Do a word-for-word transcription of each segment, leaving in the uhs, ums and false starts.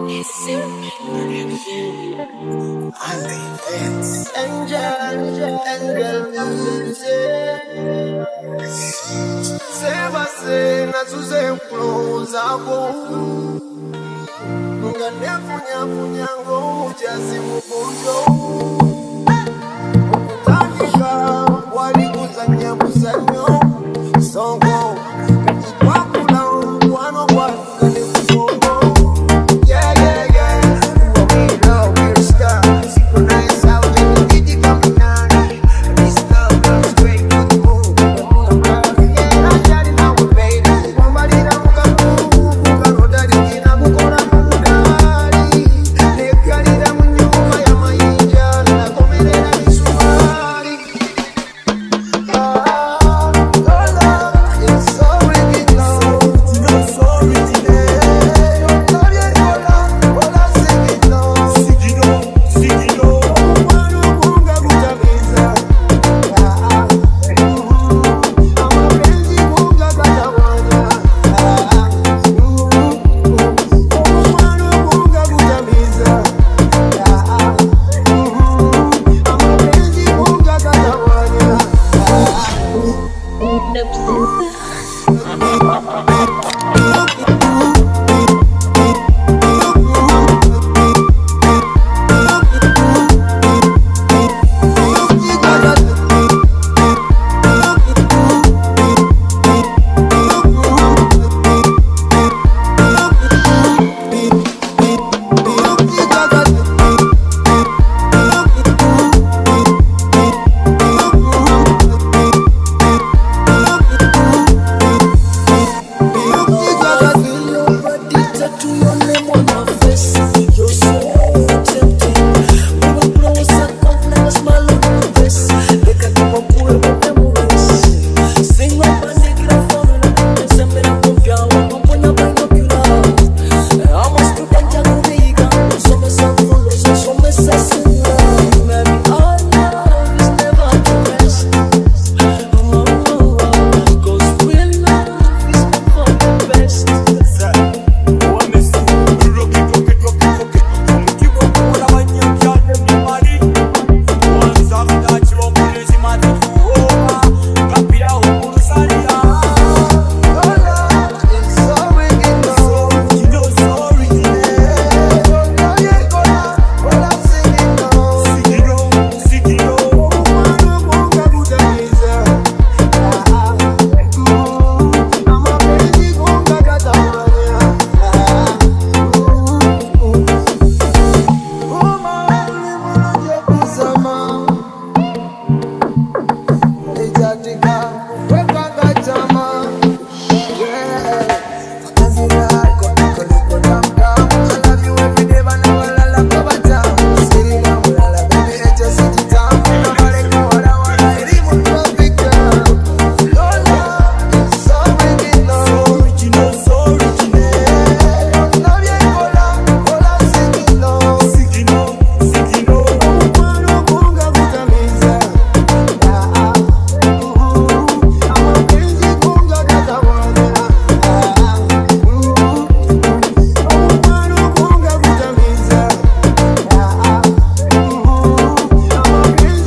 Angel, angel music. Seba se na tuze kuloza bo. Nga nefunya funya ngo jasi mubondo. Tanika wali kuzanya kuzanyo. Songo katikwa kula wano kwa kane kubondo. Yeah yeah yeah. We love we're stars. Synchronize out and we did it coming on. This love goes straight to the moon. Yeah, I got it now, baby. Somebody that muka muka roda dikina mukora mudari. Nekari da munyuma ya mainja na komerera misumari. Ah, Lola, it's so original. It's so original. Gloria, Lola, Lola, sing it now. Sing it now, sing it now. Mwana kunga kutamiza. Ah, ah, mm, amapenzi kunga katawanya. Ah, ah, mm, mwana kunga kutamiza. Ah, ah, mm, amapenzi kunga katawanya.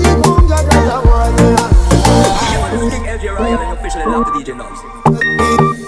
Officially love the D J Norbz.